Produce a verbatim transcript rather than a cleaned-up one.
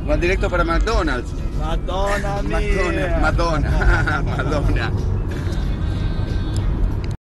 Va directo para McDonald's. Madonna mía. Madonna, Madonna, Madonna.